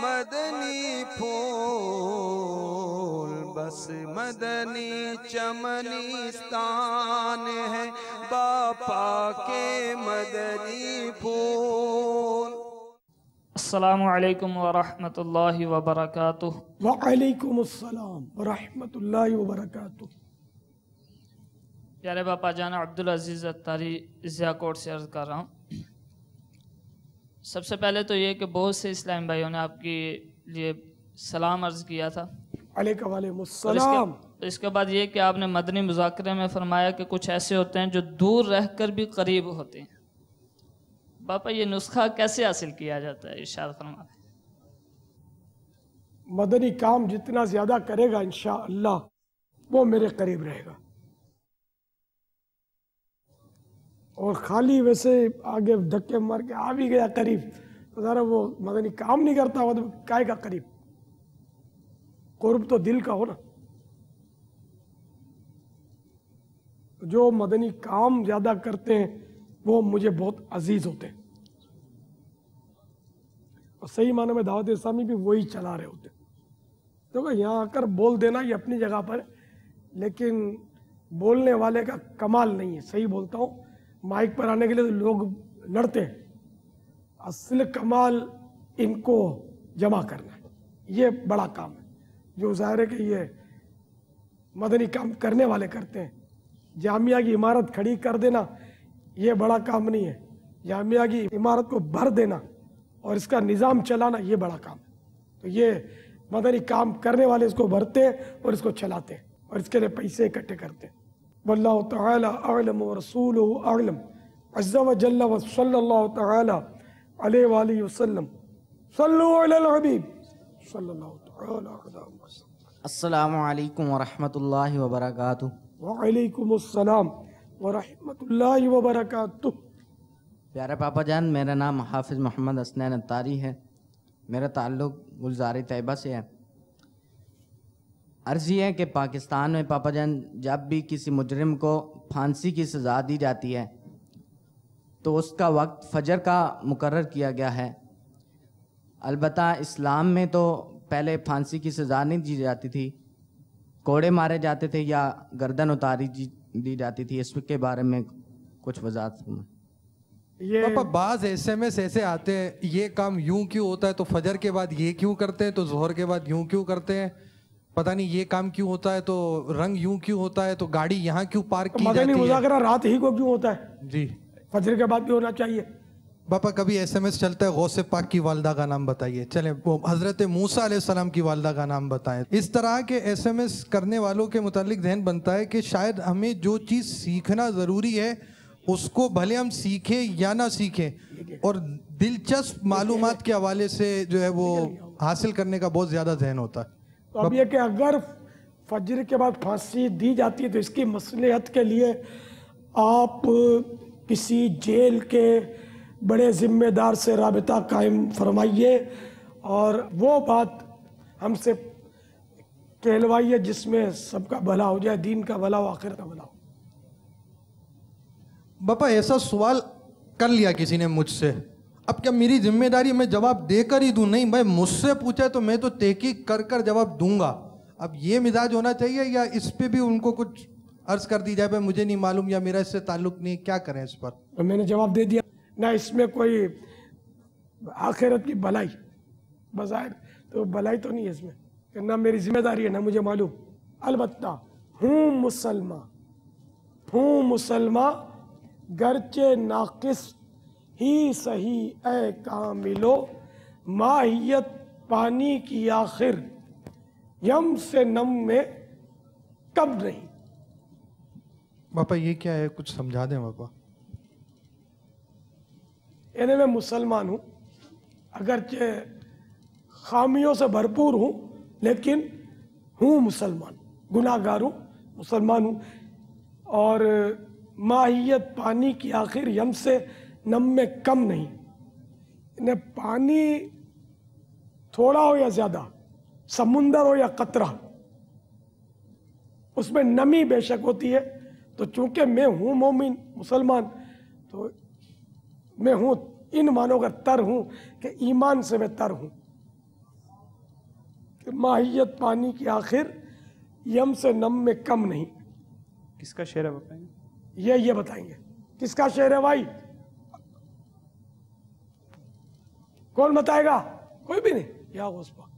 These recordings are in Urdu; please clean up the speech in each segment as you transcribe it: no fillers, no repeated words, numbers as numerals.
مدنی پھول بس مدنی چمنستان ہے باپا کے مدنی پھول۔ السلام علیکم ورحمۃ اللہ وبرکاتہ۔ وعلیکم السلام ورحمۃ اللہ وبرکاتہ۔ پیارے باپا جان عبدالعزیز اتاری ضیاء کوٹ سے عرض کر رہا ہوں۔ سب سے پہلے تو یہ کہ بہت سے اسلام بھائیوں نے آپ کے لیے سلام عرض کیا تھا، وعلیکم السلام۔ اس کے بعد یہ کہ آپ نے مدنی مذاکرے میں فرمایا کہ کچھ ایسے ہوتے ہیں جو دور رہ کر بھی قریب ہوتے ہیں۔ باپا یہ نسخہ کیسے حاصل کیا جاتا ہے، ارشاد فرمائیں۔ مدنی کام جتنا زیادہ کرے گا انشاءاللہ وہ میرے قریب رہے گا، اور خالی ویسے آگے دھکے مار کے آ بھی گیا قریب تو ذرا وہ مدنی کام نہیں کرتا، وہ تو کائے کا قریب؟ قرب تو دل کا ہو نا۔ جو مدنی کام زیادہ کرتے ہیں وہ مجھے بہت عزیز ہوتے ہیں، اور صحیح معنی میں دعوت اسلامی بھی وہی چلا رہے ہوتے ہیں۔ دیکھو یہاں آ کر بول دینا یہ اپنی جگہ پر، لیکن بولنے والے کا کمال نہیں ہے۔ صحیح بولتا ہوں، مائک پر آنے کے لیے تو لوگ لڑتے ہیں، اصل کمال ان کو جمع کرنا ہے، یہ بڑا کام ہے جو ظاہر ہے کہ یہ مدنی کام کرنے والے کرتے ہیں۔ جامعہ کی عمارت کھڑی کر دینا یہ بڑا کام نہیں ہے، جامعہ کی عمارت کو بھر دینا اور اس کا نظام چلانا یہ بڑا کام ہے۔ تو یہ مدنی کام کرنے والے اس کو بھرتے ہیں اور اس کو چلاتے ہیں اور اس کے لیے پیسے اکٹھے کرتے ہیں۔ واللہ تعالی اعلم ورسولہ اعلم عز وجل وصلی اللہ تعالی علیہ وآلہ وسلم۔ صلو علی الحبیب صلی اللہ تعالی علیہ وسلم۔ السلام علیکم ورحمۃ اللہ وبرکاتہ۔ وعلیکم السلام ورحمۃ اللہ وبرکاتہ۔ پیارے پاپا جان، میرا نام حافظ محمد حسنین اتاری ہے، میرا تعلق گلزار طیبہ سے ہے۔ عرض یہ ہے کہ پاکستان میں پاپا جان جب بھی کسی مجرم کو پھانسی کی سزا دی جاتی ہے تو اس کا وقت فجر کا مقرر کیا گیا ہے۔ البتہ اسلام میں تو پہلے پھانسی کی سزا نہیں دی جاتی تھی، کوڑے مارے جاتے تھے یا گردن اتاری دی جاتی تھی۔ اس کے بارے میں کچھ وضاحت فرمائیں۔ پاپا بعض SMS ایسے آتے ہیں یہ کام یوں کیوں ہوتا ہے تو فجر کے بعد یہ کیوں کرتے ہیں تو ظہر کے بعد یوں کیوں کرتے ہیں، پتہ نہیں یہ کام کیوں ہوتا ہے تو رنگ یوں کیوں ہوتا ہے تو گاڑی یہاں کیوں پارک کی جاتی ہے۔ مدنی مذاکرہ رات ہی کو کیوں ہوتا ہے؟ جی فجر کے بعد بھی ہونا چاہیے۔ پاپا کبھی SMS چلتا ہے غوث پاک کی والدہ کا نام بتائیے، چلیں وہ حضرت موسیٰ علیہ السلام کی والدہ کا نام بتائیں۔ اس طرح کے SMS کرنے والوں کے متعلق ذہن بنتا ہے کہ شاید ہمیں جو چیز سیکھنا ضروری ہے اس کو بھلے ہم سیکھیں یا نہ سیکھیں، اور دلچسپ معلومات کے حوالے سے جو ہے وہ حاصل کرنے کا بہت زیادہ ذہن ہوتا ہے۔ تو اب یہ کہ اگر فجر کے بعد پھانسی دی جاتی ہے تو اس کی مصلحت کے لیے آپ کسی جیل کے بڑے ذمہ دار سے رابطہ قائم فرمائیے اور وہ بات ہم سے کہلوائیے جس میں سب کا بھلا ہو جائے، دین کا بھلا ہو، آخرت کا بھلا ہو۔ باپا ایسا سوال کر لیا کسی نے مجھ سے، اب کیا میری ذمہ داری میں جواب دے کر ہی دوں؟ نہیں بھائی، مجھ سے پوچھا تو میں تو تحقیق کر کر جواب دوں گا۔ اب یہ مزاج ہونا چاہیے یا اس پہ بھی ان کو کچھ عرض کر دی جائے بھائی مجھے نہیں معلوم یا میرا اس سے تعلق نہیں، کیا کریں اس پر؟ میں نے جواب دے دیا نہ، اس میں کوئی آخرت کی بھلائی بظاہر تو بھلائی تو نہیں ہے اس میں، کہ نہ میری ذمہ داری ہے نہ مجھے معلوم۔ البتہ ہوں مسلمان گرچہ ناقص ہی صحیح اے کاملو، ماہیت پانی کی آخر یم سے نم میں کم نہیں۔ باپا یہ کیا ہے، کچھ سمجھا دیں باپا۔ یعنی میں مسلمان ہوں، اگرچہ خامیوں سے بھرپور ہوں لیکن ہوں مسلمان، گناہ گار ہوں، مسلمان ہوں، اور ماہیت پانی کی آخر یم سے نم میں کم نہیں۔ یعنی پانی تھوڑا ہو یا زیادہ، سمندر ہو یا قطرہ، اس میں نمی بے شک ہوتی ہے۔ تو چونکہ میں ہوں مومن مسلمان، تو میں ہوں ان معنوں کا تر ہوں کہ ایمان سے میں تر ہوں، کہ ماہیت پانی کی آخر یم سے نم میں کم نہیں. کس کا شعر ہے بتائیں؟ یہ بتائیں گے. کس کا شعر ہے بھائی؟ کون بتائے گا؟ کوئی بھی نہیں. یا غوث پاک.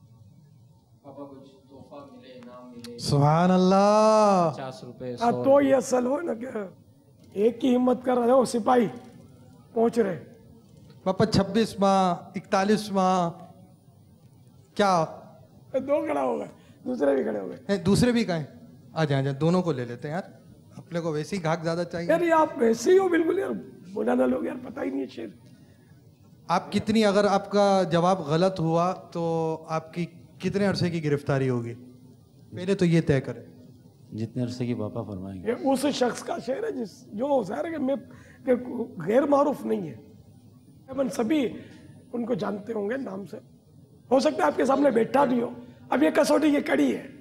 سبحان اللہ. 50 روپے. تو یہ اصل ہو نا کہ ایک کی ہمت کر رہے ہو سپاہی پہنچ رہے. پاپا 26 ماہ 41 ماہ کیا 2 کھڑا ہو گئے, دوسرے بھی کھڑے ہو گئے. دوسرے بھی کہیں آ جائیں دونوں کو لے لیتے ہیں یار. اپنے کو ویسے ہی گھاک زیادہ چاہیے. یار یہ آپ ویسے ہی ہو بالکل یار, مولانا لوگ یار پتہ ہی نہیں ہے شعر. آپ کتنی, اگر آپ کا جواب غلط ہوا تو آپ کی کتنے عرصے کی گرفتاری ہوگی؟ پہلے تو یہ طے کریں. جتنے عرصے کی پاپا فرمائیں گے. یہ اس شخص کا شعر ہے جو ظاہر ہے کہ میں غیر معروف نہیں ہے, لیکن سبھی ان کو جانتے ہوں گے نام سے. ہو سکتا ہے آپ کے سامنے بیٹھا بھی ہو. اب یہ کسوٹی کی کڑی ہے,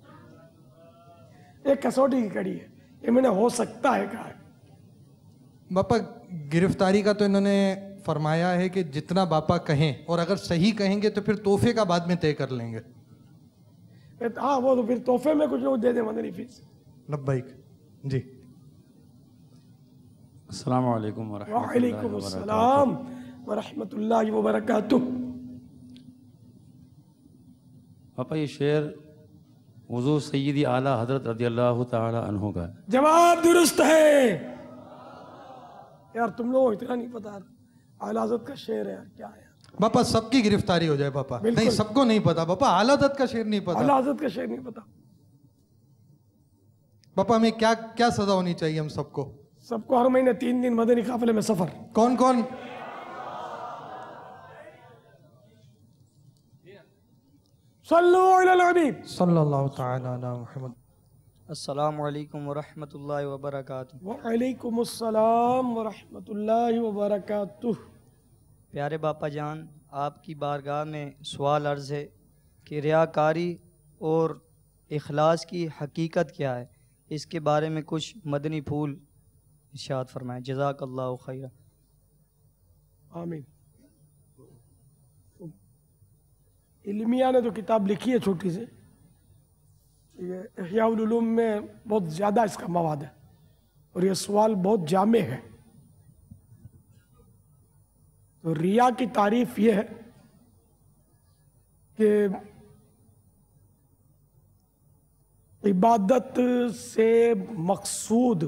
یہ کسوٹی کی کڑی ہے, یہ میں نے ہو سکتا ہے کہا ہے. باپا گرفتاری کا تو انہوں نے فرمایا ہے کہ جتنا باپا کہیں, اور اگر صحیح کہیں گے تو پھر تحفے کا بعد میں طے کر لیں گے. ہاں وہ تو پھر تحفے میں کچھ لوگ دے دیں مدنی فیس. لبیک. جی السلام علیکم ورحمۃ اللہ وعلیکم وبرکاتہ. السلام ورحمۃ اللہ وبرکاتہ. پاپا یہ شعر حضور سیدی اعلیٰ حضرت رضی اللہ تعالی عنہ کا ہے. جواب درست ہے. یار تم لوگوں کو اتنا نہیں پتا اعلیٰ حضرت کا شعر ہے یار, کیا ہے باپا سب کی گرفتاری ہو جائے باپا. نہیں سب کو نہیں پتا باپا, اعلیٰ حضرت کا شعر نہیں پتا. اعلیٰ حضرت کا شعر نہیں پتا. باپا ہمیں کیا سزا ہونی چاہیے ہم سب کو؟ سب کو ہر مہینے 3 دن مدنی قافلے میں سفر. کون کون؟ صلو علی الحبیب صلی اللہ تعالی علی محمد. السلام علیکم ورحمۃ اللہ وبرکاتہ. وعلیکم السلام ورحمۃ اللہ وبرکاتہ. پیارے باپا جان, آپ کی بارگاہ میں سوال عرض ہے کہ ریاکاری اور اخلاص کی حقیقت کیا ہے؟ اس کے بارے میں کچھ مدنی پھول ارشاد فرمائیں. جزاک اللہ خیر. آمین. علمیہ نے تو کتاب لکھی ہے چھوٹی سی, یہ احیاء العلوم میں بہت زیادہ اس کا مواد ہے, اور یہ سوال بہت جامع ہے. تو ریا کی تعریف یہ ہے کہ عبادت سے مقصود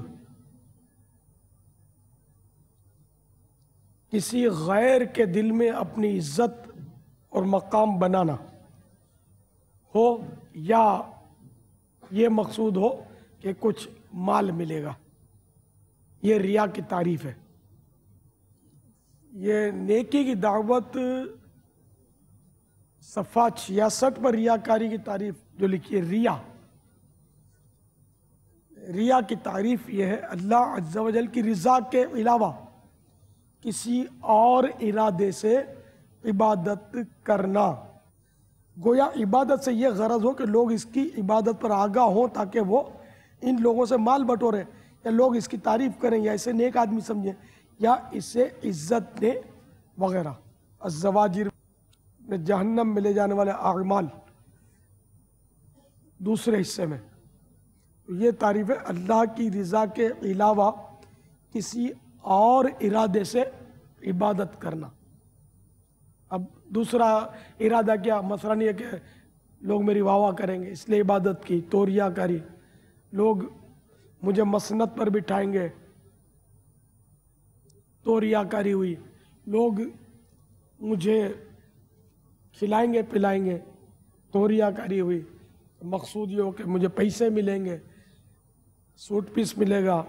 کسی غیر کے دل میں اپنی عزت اور مقام بنانا ہو, یا یہ مقصود ہو کہ کچھ مال ملے گا. یہ ریا کی تعریف ہے. یہ نیکی کی دعوت صفحہ 66 پر ریاکاری کی تعریف جو لکھی ہے, ریا کی تعریف یہ ہے اللہ عز و جل کی رضا کے علاوہ کسی اور ارادے سے عبادت کرنا. گویا عبادت سے یہ غرض ہو کہ لوگ اس کی عبادت پر آگاہ ہوں تاکہ وہ ان لوگوں سے مال بٹورے, یا لوگ اس کی تعریف کریں, یا اسے نیک آدمی سمجھیں, یا اسے عزت دیں وغیرہ. الزواجر میں جہنم میں لے جانے والے اعمال دوسرے حصے میں. یہ تعریف ہے اللہ کی رضا کے علاوہ کسی اور ارادے سے عبادت کرنا. اب دوسرا ارادہ کیا؟ مثلا یہ کہ لوگ میری واہ واہ کریں گے اس لیے عبادت کی, تو ریاکاری. لوگ مجھے مسند پر بٹھائیں گے تو ریاکاری ہوئی. لوگ مجھے کھلائیں گے پلائیں گے تو ریاکاری ہوئی. مقصود یہ ہو کہ مجھے پیسے ملیں گے, سوٹ پیس ملے گا,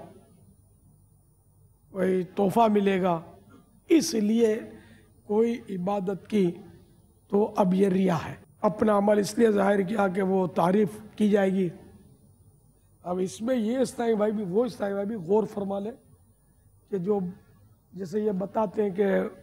کوئی تحفہ ملے گا, اس لیے کوئی عبادت کی تو اب یہ ریا ہے. اپنا عمل اس لیے ظاہر کیا کہ وہ تعریف کی جائے گی. اب اس میں یہ استائی بھائی بھی وہ استائی بھائی بھی غور فرما لے کہ جو جیسے یہ بتاتے ہیں کہ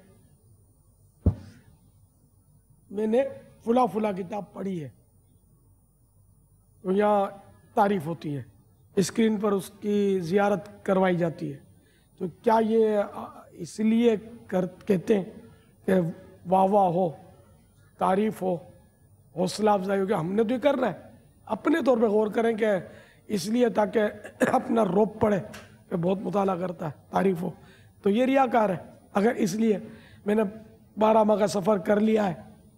میں نے فلاں کتاب پڑھی ہے, تو یہاں تعریف ہوتی ہے, اسکرین پر اس کی زیارت کروائی جاتی ہے. تو کیا یہ اس لیے کہتے ہیں کہ واہ واہ ہو, تعریف ہو, حوصلہ افزائی ہو کہ ہم نے تو یہ کر رہا ہے، اپنے طور پہ غور کریں کہ اس لیے تاکہ اپنا روب پڑے کہ بہت مطالعہ کرتا ہے، تعریف ہو، تو یہ ریاکار ہے۔ اگر اس لیے میں نے 12 ماہ کا سفر کر لیا ہے،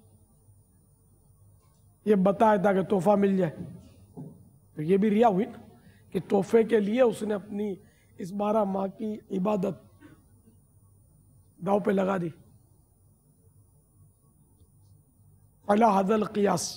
یہ بتایا تاکہ تحفہ مل جائے، تو یہ بھی ریا ہوئی نا کہ تحفے کے لیے اس نے اپنی اس 12 ماہ کی عبادت داؤ پہ لگا دی۔ علی ھذا القیاس،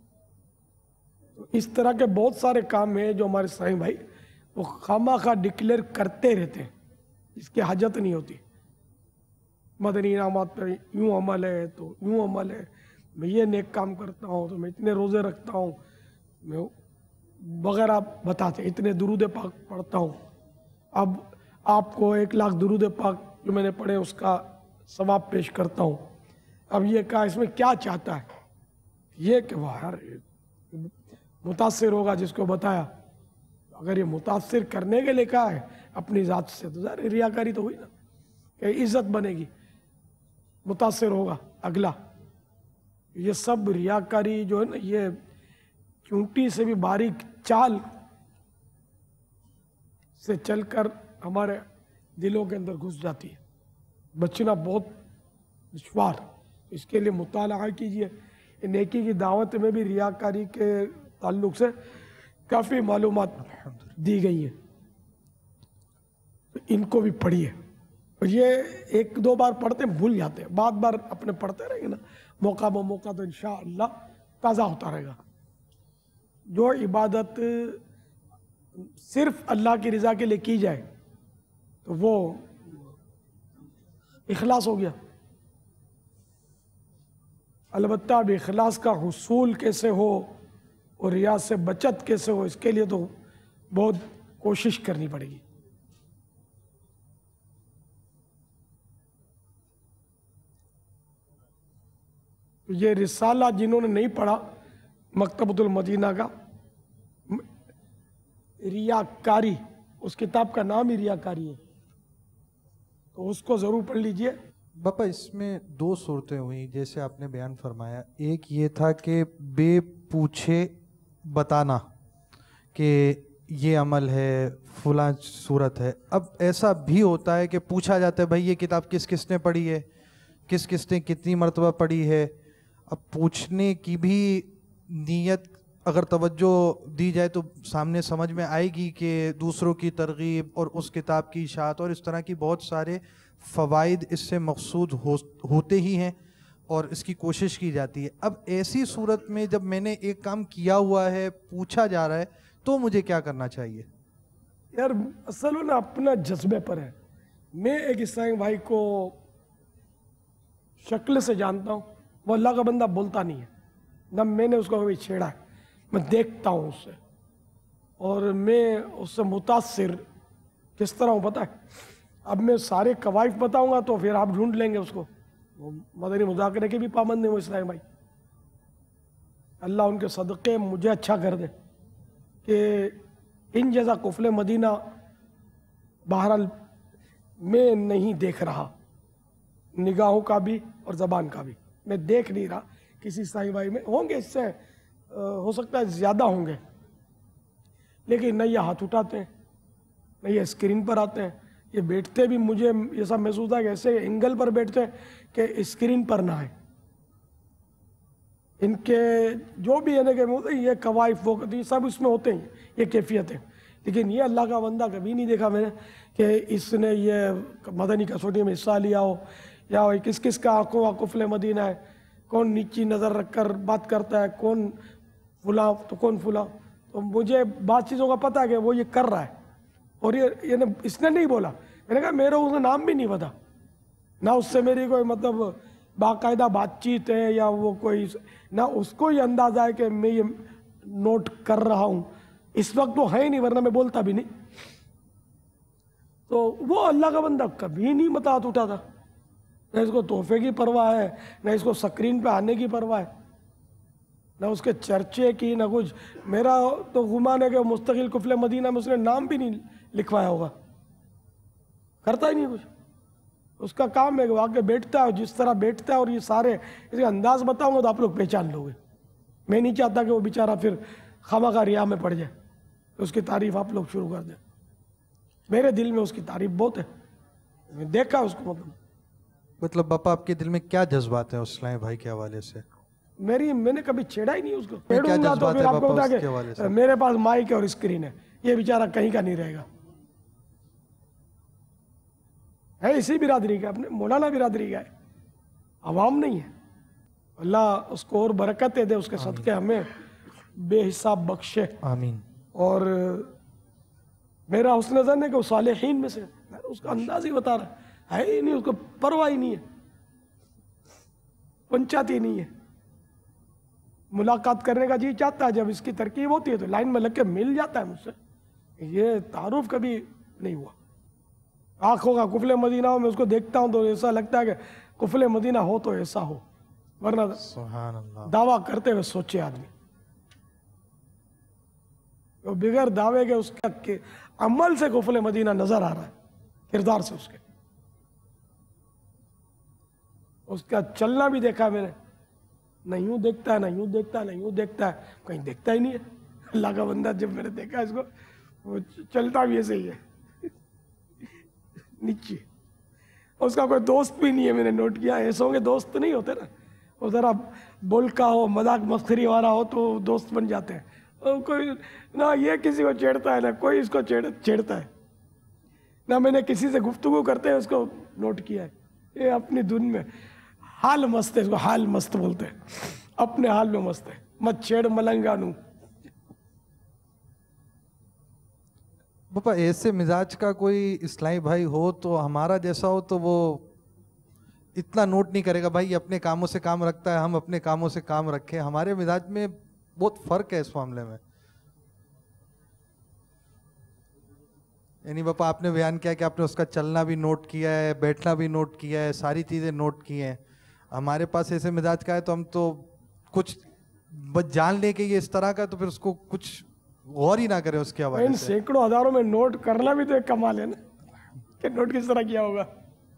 اس طرح کے بہت سارے کام ہیں جو ہمارے سائیں بھائی وہ خامخواہ ڈکلیئر کرتے رہتے ہیں، اس کی حاجت نہیں ہوتی۔ مدنی انعامات پہ یوں عمل ہے تو یوں عمل ہے، میں یہ نیک کام کرتا ہوں تو میں اتنے روزے رکھتا ہوں، میں وغیرہ بتاتے ہیں، اتنے درود پاک پڑھتا ہوں، اب آپ کو 1,00,000 درود پاک جو میں نے پڑھے اس کا ثواب پیش کرتا ہوں۔ اب یہ کہا اس میں کیا چاہتا ہے؟ یہ کہ وہ ہر متاثر ہوگا جس کو بتایا، اگر یہ متاثر کرنے کے لیے کہا ہے اپنی ذات سے تو ظاہر ریاکاری تو ہوئی نا، کہ عزت بنے گی، متاثر ہوگا اگلا۔ یہ سب ریاکاری جو ہے نا، یہ چونٹی سے بھی باریک چال سے چل کر ہمارے دلوں کے اندر گھس جاتی ہے، بچنا بہت دشوار۔ اس کے لیے مطالعہ کیجئے۔ نیکی کی دعوت میں بھی ریاکاری کے تعلق سے کافی معلومات دی گئی ہیں، ان کو بھی پڑھیے۔ اور یہ 1-2 بار پڑھتے ہیں بھول جاتے ہیں، بار بار اپنے پڑھتے رہیں گے نا، موقع بہ موقع تو انشاءاللہ تازہ ہوتا رہے گا۔ جو عبادت صرف اللہ کی رضا کے لیے کی جائے تو وہ اخلاص ہو گیا۔ البتہ اب اخلاص کا حصول کیسے ہو اور ریاء سے بچت کیسے ہو، اس کے لیے تو بہت کوشش کرنی پڑے گی۔ یہ رسالہ جنہوں نے نہیں پڑھا مکتبۃ المدینہ کا، ریاکاری، اس کتاب کا نام ہی ریاکاری ہے، تو اس کو ضرور پڑھ لیجئے۔ باپا اس میں 2 صورتیں ہوئیں جیسے آپ نے بیان فرمایا، ایک یہ تھا کہ بے پوچھے بتانا کہ یہ عمل ہے، فلاں صورت ہے۔ اب ایسا بھی ہوتا ہے کہ پوچھا جاتا ہے بھائی یہ کتاب کس کس نے پڑھی ہے، کس کس نے کتنی مرتبہ پڑھی ہے۔ اب پوچھنے کی بھی نیت اگر توجہ دی جائے تو سامنے سمجھ میں آئے گی کہ دوسروں کی ترغیب اور اس کتاب کی اشاعت اور اس طرح کی بہت سارے فوائد اس سے مقصود ہوتے ہی ہیں اور اس کی کوشش کی جاتی ہے۔ اب ایسی صورت میں جب میں نے ایک کام کیا ہوا ہے، پوچھا جا رہا ہے، تو مجھے کیا کرنا چاہیے؟ یار اصل نا اپنا جذبے پر ہے۔ میں ایک عیسائی بھائی کو شکل سے جانتا ہوں، وہ اللہ کا بندہ بولتا نہیں ہے، نہ میں نے اس کو کبھی چھیڑا ہے، میں دیکھتا ہوں اس سے، اور میں اس سے متاثر کس طرح ہوں پتہ ہے؟ اب میں سارے قوائف بتاؤں گا تو پھر آپ ڈھونڈ لیں گے اس کو، وہ مدنی مذاکرے کے بھی پابند نہیں وہ اسلامی بھائی۔ اللہ ان کے صدقے مجھے اچھا کر دے کہ ان جیسا قفل مدینہ بہرحال میں نہیں دیکھ رہا، نگاہوں کا بھی اور زبان کا بھی میں دیکھ نہیں رہا کسی عیسائی بھائی میں۔ ہوں گے اس سے ہو سکتا ہے زیادہ ہوں گے، لیکن نہ یہ ہاتھ اٹھاتے ہیں، نہ یہ اسکرین پر آتے ہیں، یہ بیٹھتے بھی مجھے یہ سب محسوس ہے کہ ایسے اینگل پر بیٹھتے ہیں کہ اسکرین پر نہ آئے۔ ان کے جو بھی ہے نا کہ یہ قوائف وہ سب اس میں ہوتے ہیں، یہ کیفیتیں، لیکن یہ اللہ کا بندہ کبھی نہیں دیکھا میں نے کہ اس نے یہ مدنی کسوٹی میں حصہ لیا ہو، یا کس کس کا آنکھوں کا قفل مدینہ ہے، کون نیچی نظر رکھ کر بات کرتا ہے، کون فلاں تو کون فلاں۔ تو مجھے بعض چیزوں کا پتہ ہے کہ وہ یہ کر رہا ہے، اور یہ اس نے نہیں بولا، میں نے کہا میرا اس نام بھی نہیں پتا، نہ اس سے میری کوئی مطلب باقاعدہ بات چیت ہے، یا وہ کوئی نہ اس کو یہ اندازہ ہے کہ میں یہ نوٹ کر رہا ہوں، اس وقت وہ ہے ہی نہیں، ورنہ میں بولتا بھی نہیں۔ تو وہ اللہ کا بندہ کبھی نہیں متاحت اٹھا تھا، نہ اس کو تحفے کی پرواہ ہے، نہ اس کو سکرین پہ آنے کی پرواہ ہے، نہ اس کے چرچے کی، نہ کچھ۔ میرا تو گمان ہے کہ مستقل قفل مدینہ میں اس نے نام بھی نہیں لکھوایا ہوگا، کرتا ہی نہیں کچھ۔ اس کا کام ہے کہ وہ آگے بیٹھتا ہے، اور جس طرح بیٹھتا ہے، اور یہ سارے اس کا انداز بتاؤں گا تو آپ لوگ پہچان لو گے میں نہیں چاہتا کہ وہ بیچارہ پھر خواہ ریا میں پڑ جائے، اس کی تعریف آپ لوگ شروع کر دیں. میرے دل میں اس کی تعریف بہت ہے، میں دیکھا اس کو. مطلب باپا آپ کے دل میں کیا جذبات ہیں اسلام بھائی کے حوالے سے؟ میں نے کبھی چھیڑا ہی نہیں اس کو. کیا چھیڑوں گا تو جذبات پھر ہے آپ کو باپا بتا اس کے حوالے کہ سے؟ میرے پاس مائک اور اسکرین ہے، یہ بیچارہ کہیں کا نہیں رہے گا. ہے اسی برادری کا، اپنے مولانا برادری کا ہے، عوام نہیں ہے. اللہ اس کو اور برکتیں دے، اس کے صدقے ہمیں بے حساب بخشے. آمین. اور میرا حسن ظن ہے کہ وہ صالحین میں سے، اس کا انداز ہی بتا رہا ہے ہی نہیں، اس کو پرواہ ہی نہیں ہے، پنچات ہی نہیں ہے. ملاقات کرنے کا جی چاہتا ہے، جب اس کی ترکیب ہوتی ہے تو لائن میں لگ کے مل جاتا ہے مجھ سے. یہ تعارف کبھی نہیں ہوا. آنکھوں کا کفل مدینہ ہو، میں اس کو دیکھتا ہوں تو ایسا لگتا ہے کہ کفل مدینہ ہو تو ایسا ہو، ورنہ سبحان اللہ. دعویٰ کرتے ہوئے سوچے آدمی. تو بغیر دعوے کے اس کا عمل سے کفل مدینہ نظر آ رہا ہے، کردار سے اس کا چلنا بھی دیکھا میں نے. نہ یوں دیکھتا ہے، نہ یوں دیکھتا ہے، نہ یوں دیکھتا ہے، کہیں دیکھتا ہی نہیں ہے. اللہ کا بندہ جب میں نے دیکھا اس کو، وہ چلتا بھی ایسے ہی ہے نیچے. اس کا کوئی دوست بھی نہیں ہے، میں نے نوٹ کیا. ایسوں کے دوست نہیں ہوتے نا، وہ ذرا بولکا ہو، مذاق مسخری والا ہو تو دوست بن جاتے ہیں. کوئی نہ یہ کسی کو چھیڑتا ہے، نہ کوئی اس کو چھیڑتا ہے، نہ میں نے کسی سے گفتگو کرتے ہیں اس کو نوٹ کیا ہے. یہ اپنی دن میں حال مست ہے، اس کو حال مست بولتے ہیں، اپنے حال میں مست ہے. مت چھیڑ ملنگا نو. باپا ایسے مزاج کا کوئی اسلامی بھائی ہو تو ہمارا جیسا ہو تو وہ اتنا نوٹ نہیں کرے گا. بھائی اپنے کاموں سے کام رکھتا ہے، ہم اپنے کاموں سے کام رکھیں. ہمارے مزاج میں بہت فرق ہے اس معاملے میں. یعنی باپا آپ نے بیان کیا کہ آپ نے اس کا چلنا بھی نوٹ کیا ہے، بیٹھنا بھی نوٹ کیا ہے، ساری چیزیں نوٹ کی ہیں. ہمارے پاس ایسے مزاج کا ہے تو ہم تو کچھ بس جان لے کہ یہ اس طرح کا، تو پھر اس کو کچھ غور ہی نہ کرے اس کے حوالے سے. سینکڑوں ہزاروں میں نوٹ کرنا بھی تو ایک کمال ہے نا، کہ نوٹ کس طرح کیا ہوگا.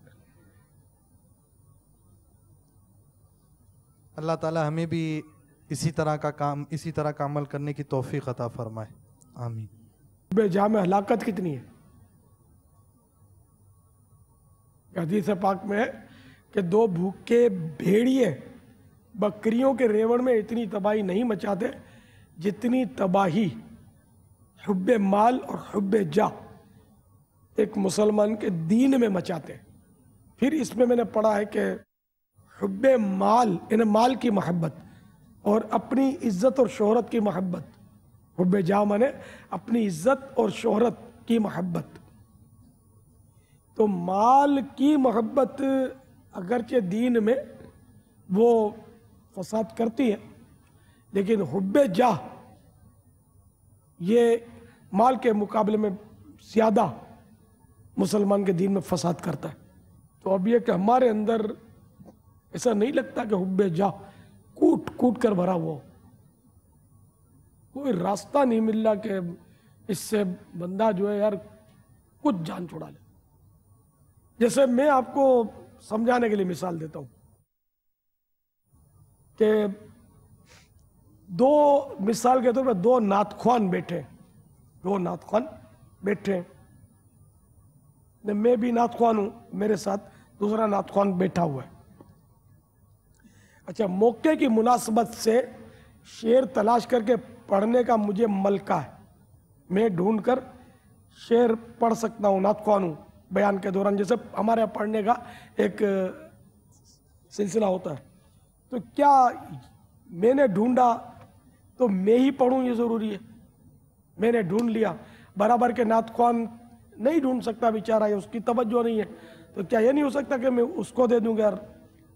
اللہ تعالی ہمیں بھی اسی طرح کا عمل کرنے کی توفیق عطا فرمائے. آمین. بے جا میں ہلاکت کتنی ہے. حدیث پاک میں ہے کہ 2 بھوکے بھیڑیے بکریوں کے ریوڑ میں اتنی تباہی نہیں مچاتے جتنی تباہی حب مال اور حب جا ایک مسلمان کے دین میں مچاتے. پھر اس میں نے پڑھا ہے کہ حب مال یعنی مال کی محبت اور اپنی عزت اور شہرت کی محبت. حب جا مانے اپنی عزت اور شہرت کی محبت. تو مال کی محبت اگرچہ دین میں وہ فساد کرتی ہے، لیکن حب جاہ یہ مال کے مقابلے میں زیادہ مسلمان کے دین میں فساد کرتا ہے. تو اب یہ کہ ہمارے اندر ایسا نہیں لگتا کہ حب جاہ کوٹ کوٹ کر بھرا ہوا ہو. کوئی راستہ نہیں مل رہا کہ اس سے بندہ جو ہے یار کچھ جان چھوڑا لے. جیسے میں آپ کو سمجھانے کے لیے مثال دیتا ہوں کہ مثال کے طور پہ 2 نعت خوان بیٹھے. 2 نعت خوان بیٹھے، میں بھی نعت خوان ہوں، میرے ساتھ دوسرا نعت خوان بیٹھا ہوا ہے. اچھا، موقع کی مناسبت سے شعر تلاش کر کے پڑھنے کا مجھے ملکہ ہے. میں ڈھونڈ کر شعر پڑھ سکتا ہوں، نعت خوان ہوں. بیان کے دوران جیسے ہمارے یہاں پڑھنے کا ایک سلسلہ ہوتا ہے، تو کیا میں نے ڈھونڈا تو میں ہی پڑھوں یہ ضروری ہے؟ میں نے ڈھونڈ لیا، برابر کے نعت خوان نہیں ڈھونڈ سکتا بیچارہ، اس کی توجہ نہیں ہے، تو کیا یہ نہیں ہو سکتا کہ میں اس کو دے دوں گا یار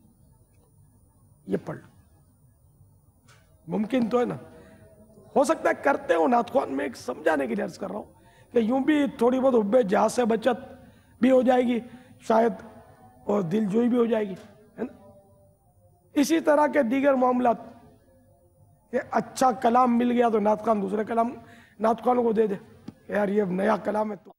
یہ پڑھ؟ ممکن تو ہے نا. ہو سکتا ہے کرتے ہو نعت خوان. میں ایک سمجھانے کے لیے عرض کر رہا ہوں کہ یوں بھی تھوڑی بہت حب جہاں سے بچت بھی ہو جائے گی شاید، اور دل جوئی بھی ہو جائے گی، ہے نا. اسی طرح کے دیگر معاملات کہ اچھا کلام مل گیا تو نعت خوان دوسرے کلام نعت خوانوں کو دے دے کہ یار یہ نیا کلام ہے. تو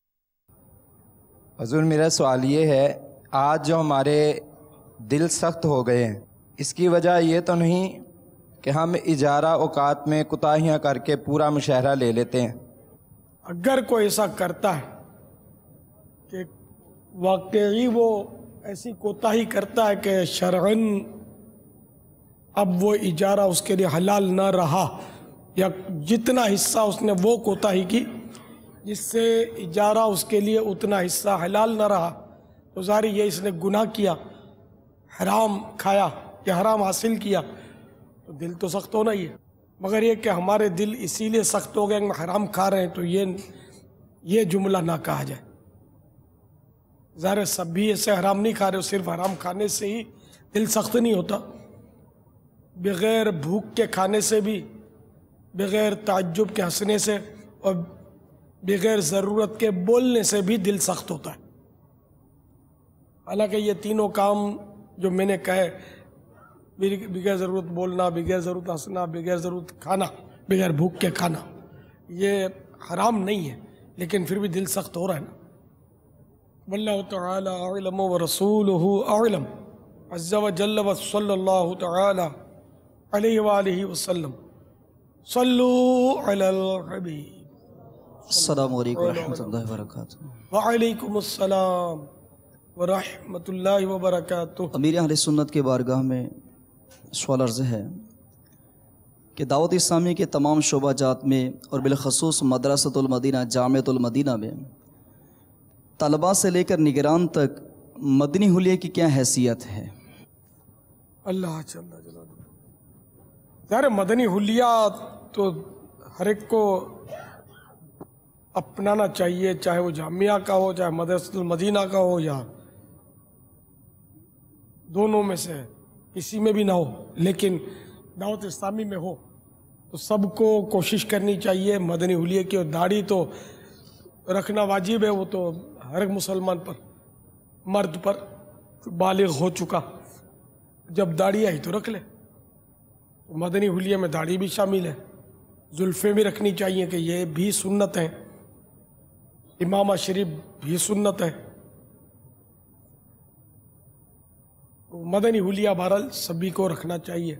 حضور میرا سوال یہ ہے، آج جو ہمارے دل سخت ہو گئے ہیں، اس کی وجہ یہ تو نہیں کہ ہم اجارہ اوقات میں کوتاہیاں کر کے پورا مشاہرہ لے لیتے ہیں؟ اگر کوئی ایسا کرتا ہے کہ واقعی وہ ایسی کوتاہی کرتا ہے کہ شرعاً اب وہ اجارہ اس کے لیے حلال نہ رہا، یا جتنا حصہ اس نے وہ کوتاہی کی جس سے اجارہ اس کے لیے اتنا حصہ حلال نہ رہا، تو ظاہر یہ اس نے گناہ کیا، حرام کھایا یا حرام حاصل کیا، تو دل تو سخت ہونا ہی ہے۔ مگر یہ کہ ہمارے دل اسی لیے سخت ہو گئے کہ ہم حرام کھا رہے ہیں، تو یہ جملہ نہ کہا جائے۔ ظاہر سب بھی ایسے حرام نہیں کھا رہے، صرف حرام کھانے سے ہی دل سخت نہیں ہوتا، بغیر بھوک کے کھانے سے بھی، بغیر تعجب کے ہنسنے سے، اور بغیر ضرورت کے بولنے سے بھی دل سخت ہوتا ہے۔ حالانکہ یہ تینوں کام جو میں نے کہے، بغیر ضرورت بولنا، بغیر ضرورت ہنسنا، بغیر ضرورت کھانا، بغیر بھوک کے کھانا، یہ حرام نہیں ہے، لیکن پھر بھی دل سخت ہو رہا ہے نا۔ واللہ تعالی اعلم ورسولہ اعلم عز وجل وصلی اللہ تعالی علیہ وآلہ وسلم۔ صلو علی الحبیب۔ السلام علیکم ورحمۃ اللہ وبرکاتہ۔ وعلیکم السلام ورحمۃ اللہ وبرکاتہ۔ امیر اہل سنت کے بارگاہ میں سوال عرض ہے کہ دعوت اسلامی کے تمام شعبہ جات میں اور بالخصوص مدرسۃ المدینہ جامعۃ المدینہ میں طلباء سے لے کر نگران تک مدنی حلیے کی کیا حیثیت ہے؟ اللہ جل جلالہ۔ ظاہر مدنی حلیہ تو ہر ایک کو اپنانا چاہیے، چاہے وہ جامعہ کا ہو، چاہے مدرسۃ المدینہ کا ہو، یا دونوں میں سے کسی میں بھی نہ ہو، لیکن دعوت اسلامی میں ہو تو سب کو کوشش کرنی چاہیے مدنی حلیے کی۔ اور داڑھی تو رکھنا واجب ہے، وہ تو ہر ایک مسلمان پر، مرد پر بالغ ہو چکا جب داڑھی آئی تو رکھ لے۔ مدنی حلیے میں داڑھی بھی شامل ہے، زلفیں بھی رکھنی چاہیے کہ یہ بھی سنت ہیں، امامہ شریف بھی سنت ہے۔ مدنی حلیہ بہرحال سبھی کو رکھنا چاہیے۔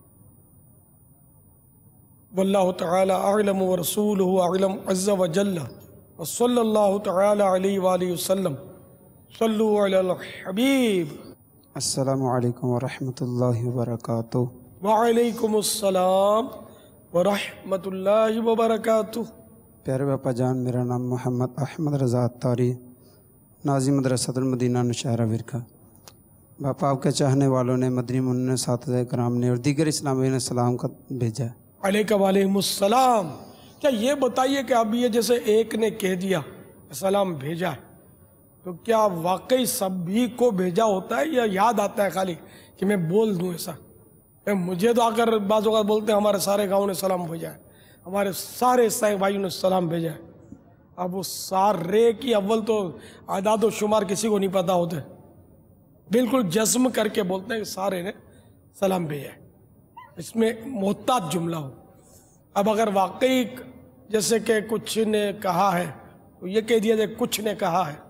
واللہ تعالی اعلم ورسولہ اعلم عز وجل وصلی اللہ تعالی علیہ وآلہ وسلم۔ صلو علی الحبیب۔ السلام علیکم ورحمۃ اللہ وبرکاتہ۔ وعلیکم السلام ورحمۃ اللہ وبرکاتہ۔ پیارے باپا جان، میرا نام محمد احمد رضا اتاری، ناظم مدرسۃ المدینہ نوشہرہ ورکہ۔ باپا، آپ کے چاہنے والوں نے، مدنی منوں نے، اساتذہ کرام نے اور دیگر اسلامیہ نے سلام کا بھیجا ہے۔ علیکم وعلیکم السلام۔ کیا یہ بتائیے کہ اب یہ جیسے ایک نے کہہ دیا سلام بھیجا ہے، تو کیا واقعی سبھی کو بھیجا ہوتا ہے یا یاد آتا ہے خالی کہ میں بول دوں ایسا؟ مجھے تو آ کر بعض اوقات بولتے ہیں ہمارے سارے گاؤں نے سلام بھیجا ہے، ہمارے سارے عیسائی بھائیوں نے سلام بھیجا ہے۔ اب وہ سارے کی اول تو اعداد و شمار کسی کو نہیں پتہ ہوتے، بالکل جزم کر کے بولتے ہیں کہ سارے نے سلام بھیجا ہے، اس میں محتاط جملہ ہو۔ اب اگر واقعی جیسے کہ کچھ نے کہا ہے تو یہ کہہ دیا جائے کچھ نے کہا ہے۔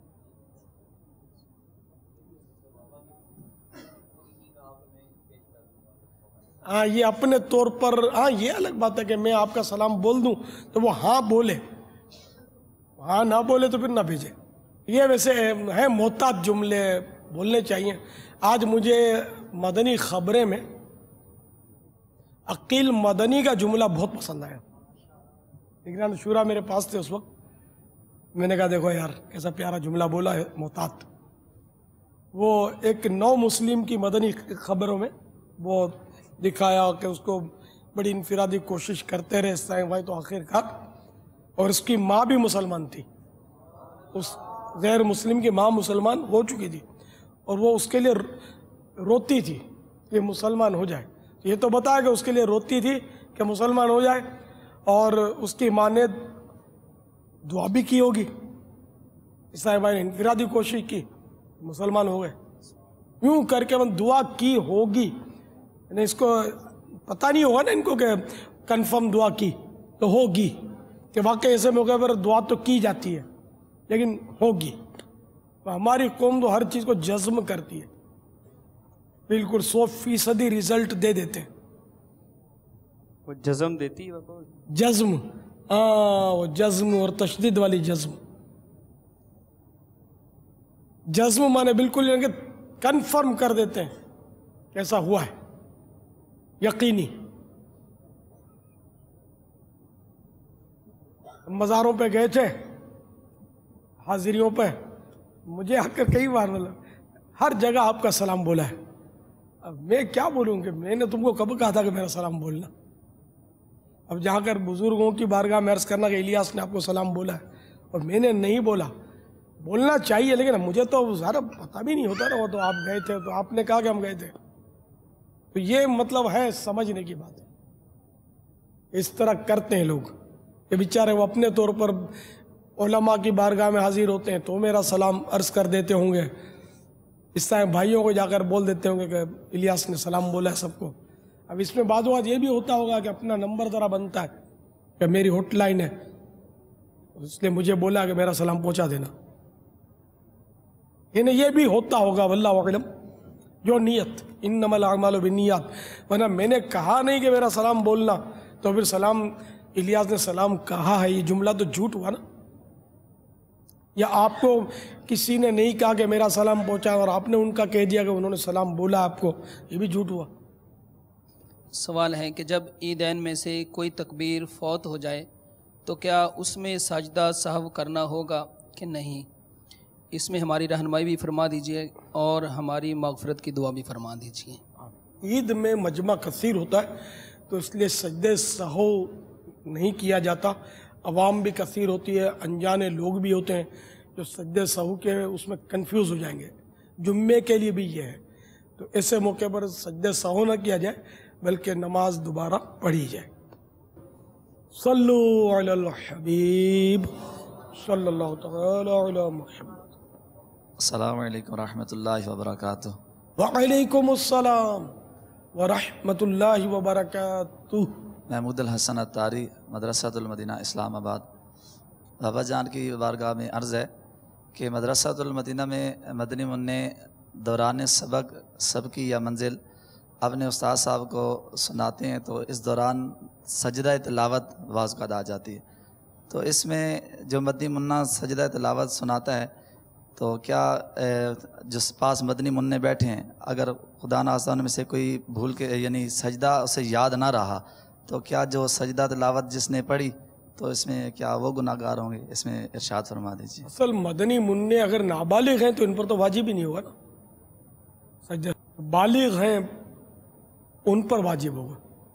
ہاں، یہ اپنے طور پر، ہاں یہ الگ بات ہے کہ میں آپ کا سلام بول دوں تو وہ ہاں بولے، ہاں نہ بولے تو پھر نہ بھیجے۔ یہ ویسے ہے محتاط جملے بولنے چاہیے۔ آج مجھے مدنی خبریں میں عقیل مدنی کا جملہ بہت پسند آیا۔ نگران شورا میرے پاس تھے اس وقت، میں نے کہا دیکھو یار کیسا پیارا جملہ بولا ہے محتاط۔ وہ ایک نو مسلم کی مدنی خبروں میں وہ دکھایا کہ اس کو بڑی انفرادی کوشش کرتے رہے اسلام بھائی، تو آخر کار، اور اس کی ماں بھی مسلمان تھی، اس غیر مسلم کی ماں مسلمان ہو چکی تھی، اور وہ اس کے لیے روتی تھی کہ مسلمان ہو جائے۔ یہ تو بتایا کہ اس کے لیے روتی تھی کہ مسلمان ہو جائے، اور اس کی ماں نے دعا بھی کی ہوگی، اسلام بھائی نے انفرادی کوشش کی، مسلمان ہو گئے، یوں کر کے دعا کی ہوگی۔ اس کو پتہ نہیں ہوگا نا ان کو کہ کنفرم دعا کی تو ہوگی، کہ واقعی ایسے موقع پر دعا تو کی جاتی ہے لیکن ہوگی۔ ہماری قوم تو ہر چیز کو جزم کرتی ہے، بالکل 100% رزلٹ دے دیتے ہیں۔ وہ جزم دیتی ہے باپا؟ جزم، ہاں وہ جزم اور تشدید والی جزم. جزم مانے بالکل یعنی کہ کنفرم کر دیتے ہیں کہ ایسا ہوا ہے، یقینی. مزاروں پہ گئے تھے، حاضریوں پہ، مجھے آ کر کئی بار مطلب ہر جگہ آپ کا سلام بولا ہے. اب میں کیا بولوں کہ میں نے تم کو کب کہا تھا کہ میرا سلام بولنا. اب جہاں کر بزرگوں کی بارگاہ میں عرض کرنا کہ الیاس نے آپ کو سلام بولا ہے اور میں نے نہیں بولا. بولنا چاہیے لیکن مجھے تو ذرا پتہ بھی نہیں ہوتا نا. وہ تو آپ گئے تھے تو آپ نے کہا کہ ہم گئے تھے. تو یہ مطلب ہے سمجھنے کی بات ہے. اس طرح کرتے ہیں لوگ کہ بیچارے وہ اپنے طور پر علماء کی بارگاہ میں حاضر ہوتے ہیں تو میرا سلام عرض کر دیتے ہوں گے. اس طرح بھائیوں کو جا کر بول دیتے ہوں گے کہ الیاس نے سلام بولا ہے سب کو. اب اس میں بعض اوقات یہ بھی ہوتا ہوگا کہ اپنا نمبر ذرا بنتا ہے کہ میری ہوٹ لائن ہے، اس نے مجھے بولا کہ میرا سلام پہنچا دینا. انہیں یہ بھی ہوتا ہوگا واللہ اعلم. جو نیت، انما الاعمال بالنیات. ورنہ میں نے کہا نہیں کہ میرا سلام بولنا تو پھر سلام الیاس نے سلام کہا ہے، یہ جملہ تو جھوٹ ہوا نا. یا آپ کو کسی نے نہیں کہا کہ میرا سلام پہنچا اور آپ نے ان کا کہہ دیا کہ انہوں نے سلام بولا آپ کو، یہ بھی جھوٹ ہوا. سوال ہے کہ جب عیدین میں سے کوئی تکبیر فوت ہو جائے تو کیا اس میں سجدہ سہو کرنا ہوگا کہ نہیں؟ اس میں ہماری رہنمائی بھی فرما دیجئے اور ہماری مغفرت کی دعا بھی فرما دیجئے. عید میں مجمع کثیر ہوتا ہے تو اس لیے سجدے سہو نہیں کیا جاتا. عوام بھی کثیر ہوتی ہے، انجانے لوگ بھی ہوتے ہیں جو سجدے سہو کے اس میں کنفیوز ہو جائیں گے. جمعے کے لیے بھی یہ ہے تو ایسے موقع پر سجدے سہو نہ کیا جائے بلکہ نماز دوبارہ پڑھی جائے. صلو علی الحبیب صلی اللہ تعالی علی محمد. السلام علیکم ورحمۃ اللہ وبرکاتہ. وعلیکم السلام ورحمۃ اللہ وبرکاتہ. محمود الحسن عطاری، مدرسۃ المدینہ اسلام آباد. بابا جان کی بارگاہ میں عرض ہے کہ مدرسۃ المدینہ میں مدنی منع دوران سبقی یا منزل اپنے استاد صاحب کو سناتے ہیں تو اس دوران سجدہ تلاوت بعض اوقات آ جاتی ہے. تو اس میں جو مدنی منع سجدہ تلاوت سناتا ہے تو کیا جس پاس مدنی منع بیٹھے ہیں اگر خدا نخواستہ ان میں سے کوئی بھول کے یعنی سجدہ اسے یاد نہ رہا تو کیا جو سجدہ تلاوت جس نے پڑھی تو اس میں کیا وہ گناہ گار ہوں گے؟ اس میں ارشاد فرما دیجیے. اصل مدنی منع اگر نابالغ ہیں تو ان پر تو واجب ہی نہیں ہوگا نا سجدہ. بالغ ہیں ان پر واجب ہوگا.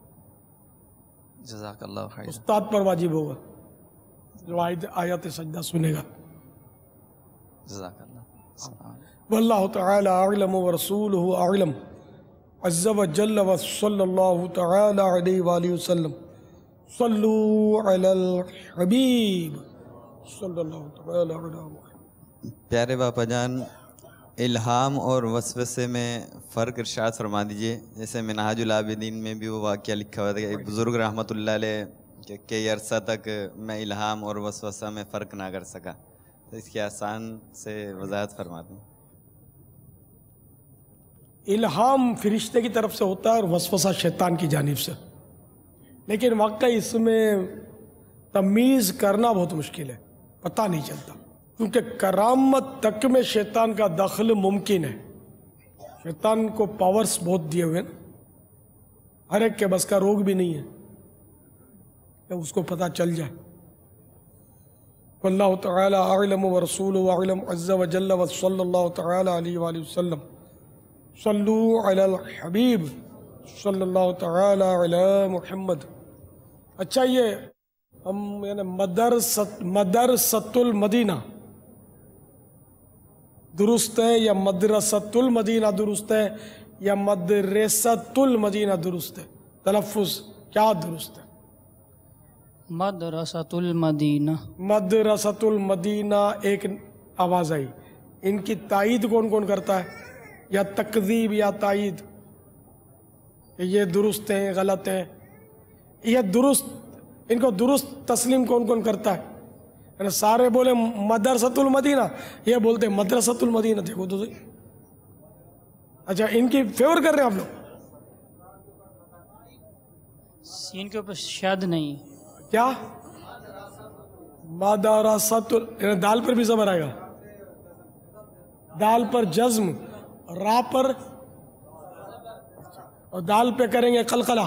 جزاک اللہ خیر. استاد پر واجب ہوگا جو آیات سجدہ سنے گا. جزاک اللہ. واللہ تعالی اعلم ورسولہ اعلم عز وجل وصلی اللہ تعالی علیہ وآلہ وسلم. صلو علی الحبیب صلی اللہ تعالی علی محمد. پیارے باپا جان، الہام اور وسوسے میں فرق ارشاد فرما دیجئے. جیسے منہاج العابدین میں بھی وہ واقعہ لکھا ہوا تھا کہ ایک بزرگ رحمۃ اللہ علیہ کہ کئی عرصہ تک میں الہام اور وسوسہ میں فرق نہ کر سکا. تو اس کی آسان سے وضاحت فرما دیں. الہام فرشتے کی طرف سے ہوتا ہے اور وسوسہ شیطان کی جانب سے. لیکن واقعی اس میں تمیز کرنا بہت مشکل ہے، پتہ نہیں چلتا کیونکہ کرامت تک میں شیطان کا دخل ممکن ہے. شیطان کو پاورز بہت دیے ہوئے نا، ہر ایک کے بس کا روگ بھی نہیں ہے کہ اس کو پتہ چل جائے. واللہ تعالی اعلم ورسولہ اعلم عز وجل وصلی اللہ تعالی علیہ وآلہ وسلم. صلو علی الحبیب صلی اللہ تعالی علی محمد. اچھا یہ ہم یعنی مدرسۃ المدینہ درست ہے یا مدرسۃ المدینہ درست ہے یا مدرسۃ المدینہ درست ہے؟ تلفظ کیا درست ہے؟ مدرسۃ المدینہ. مدرسۃ المدینہ ایک آواز آئی. ان کی تائید کون کون کرتا ہے؟ یا تکذیب یا تائید؟ یہ درست ہیں غلط ہیں؟ یہ درست، ان کو درست تسلیم کون کون کرتا ہے؟ یعنی سارے بولے مدرسۃ المدینہ، یہ بولتے مدرسۃ المدینہ. دیکھو تو صحیح. اچھا ان کی فیور کر رہے ہیں آپ لوگ؟ سین کے اوپر شد نہیں. کیا مدرسۃ یعنی دال پر بھی زبر آئے گا, دال پر جزم, را پر, اور دال پہ کریں گے قلقلہ.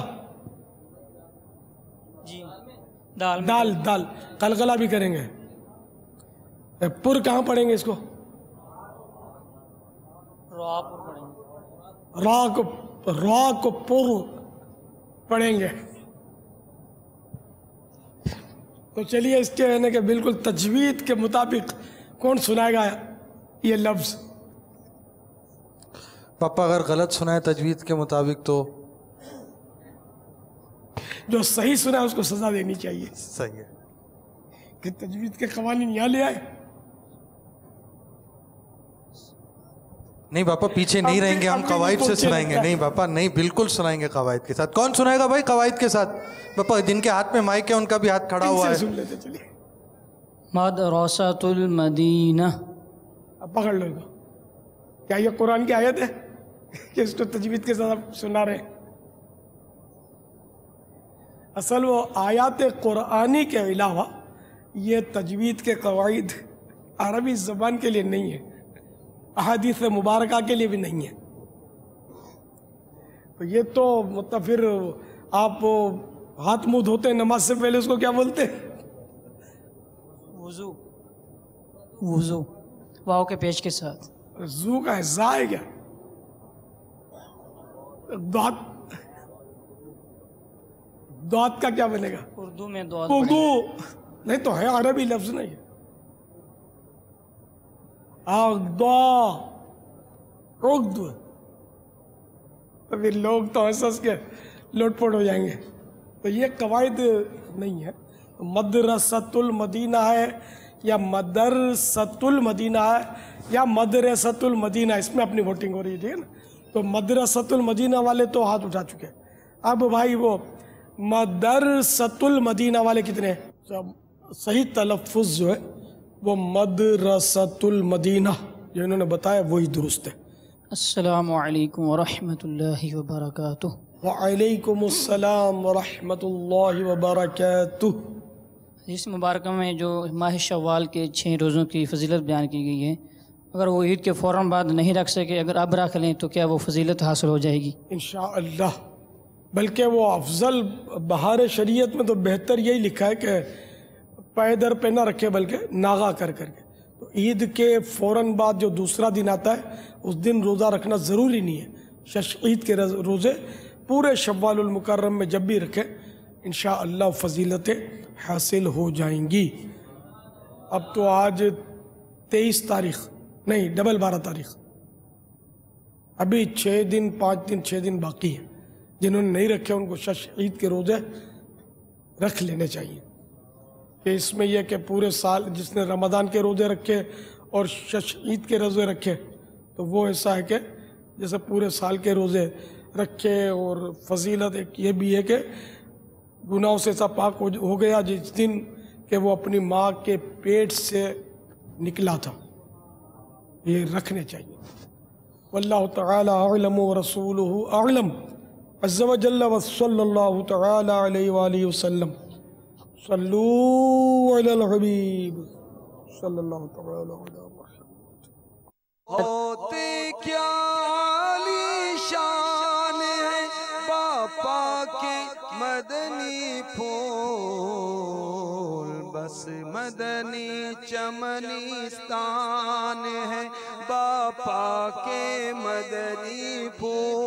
جی دال دال دال قلقلہ بھی کریں گے. پر کہاں پڑھیں گے اس کو؟ را پر پڑھیں گے. را کو پر پڑھیں گے. تو چلیے اس کے یعنی کہ بالکل تجوید کے مطابق کون سنائے گا یہ لفظ؟ پاپا اگر غلط سنائے تجوید کے مطابق تو جو صحیح سنا ہے اس کو سزا دینی چاہیے. صحیح ہے کہ تجوید کے قوانین یہاں لے آئے. نہیں پاپا پیچھے نہیں رہیں گے, ہم قواعد سے سنائیں گے. نہیں پاپا نہیں, بالکل سنائیں گے قواعد کے ساتھ. کون سنائے گا بھائی قواعد کے ساتھ؟ پاپا جن کے ہاتھ میں مائک ہے ان کا بھی ہاتھ کھڑا ہوا ہے. مدرسۃ المدینہ. اب پکڑ لو گا. کیا یہ قرآن کی آیت ہے کہ اس کو تجوید کے ساتھ سنا رہے ہیں؟ اصل وہ آیات قرآنی کے علاوہ یہ تجوید کے قواعد عربی زبان کے لیے نہیں ہے, احادیث مبارکہ کے لیے بھی نہیں ہے. تو یہ تو مطلب پھر آپ ہاتھ منہ دھوتے ہیں نماز سے پہلے اس کو کیا بولتے ہیں؟ وضو. وضو واو کے پیش کے ساتھ. زو کا ہے, زا ہے کیا؟ دعات کا کیا بنے گا؟ اردو میں دعات. اردو نہیں تو ہے, عربی لفظ نہیں ہے. اردو تو پھر لوگ تو ہنس کے لوٹ پوٹ ہو جائیں گے. تو یہ قواعد نہیں ہے. مدرسۃ المدینہ ہے یا مدرسۃ المدینہ ہے یا مدرسۃ المدینہ, اس میں اپنی ووٹنگ ہو رہی ہے, ٹھیک ہے نا. تو مدرسۃ المدینہ والے تو ہاتھ اٹھا چکے. اب بھائی وہ مدرسۃ المدینہ والے کتنے ہیں؟ صحیح تلفظ جو ہے وہ مدرسۃ المدینہ جو انہوں نے بتایا وہی درست ہے. السلام علیکم ورحمۃ اللہ وبرکاتہ. وعلیکم السلام ورحمۃ اللہ وبرکاتہ. اس مبارکہ میں جو ماہ شوال کے 6 روزوں کی فضیلت بیان کی گئی ہے, اگر وہ عید کے فوراً بعد نہیں رکھ سکے, اگر اب رکھ لیں تو کیا وہ فضیلت حاصل ہو جائے گی؟ انشاءاللہ. بلکہ وہ افضل بہار شریعت میں تو بہتر یہی لکھا ہے کہ پیدر پہ نہ رکھے بلکہ ناغا کر کے. تو عید کے فوراً بعد جو دوسرا دن آتا ہے اس دن روزہ رکھنا ضروری نہیں ہے. عید کے روزے پورے شوال المکرم میں جب بھی رکھیں انشاءاللہ فضیلتیں حاصل ہو جائیں گی. اب تو آج 23 تاریخ نہیں, ڈبل 12 تاریخ, ابھی 6 دن 5 دن 6 دن باقی ہیں. جنہوں نے نہیں رکھے ان کو عید کے روزے رکھ لینے چاہیے. کہ اس میں یہ کہ پورے سال جس نے رمضان کے روزے رکھے اور عید کے روزے رکھے تو وہ ایسا ہے کہ جیسے پورے سال کے روزے رکھے. اور فضیلت ایک یہ بھی ہے کہ گناہوں سے ایسا پاک ہو گیا جس دن کہ وہ اپنی ماں کے پیٹ سے نکلا تھا. یہ رکھنے چاہیے. واللہ تعالی اعلم ورسولہ اعلم عز وجل وصلی اللہ تعالی علیہ وآلہ وسلم. صلو علی الحبیب صلی اللہ تعالی علیہ وسلم. ہوتے کیا عالی شان ہے باپا کے مدنی پھول, بس مدنی چمنستان ہے باپا کے مدنی پھول.